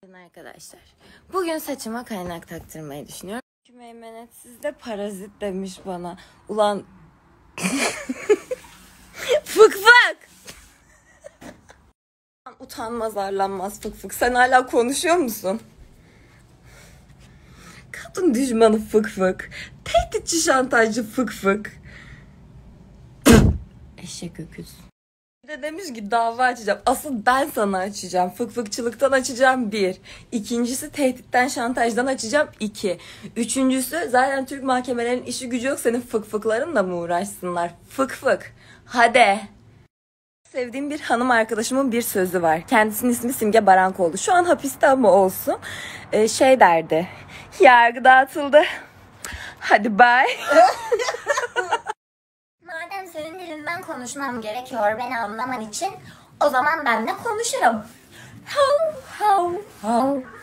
Arkadaşlar, bugün saçıma kaynak taktırmayı düşünüyorum. Çünkü meymenetsiz de parazit demiş bana. Ulan fık fık. Utanmaz arlanmaz fık fık. Sen hala konuşuyor musun? Kadın düşmanı fık fık. Tehditçi şantajcı fık fık. Eşek öküz. Bir de demiş ki dava açacağım. Asıl ben sana açacağım. Fık fıkçılıktan açacağım 1. İkincisi tehditten şantajdan açacağım 2. Üçüncüsü zaten Türk mahkemelerinin işi gücü yok. Senin fık fıklarınla mı uğraşsınlar? Fık fık. Hadi. Sevdiğim bir hanım arkadaşımın bir sözü var. Kendisinin ismi Simge Barankoğlu. Şu an hapiste ama olsun. Şey derdi. Yargı dağıtıldı. Hadi bye. Madem senin dilinden konuşmam gerekiyor beni anlaman için, o zaman ben de konuşurum. Hav hav hav.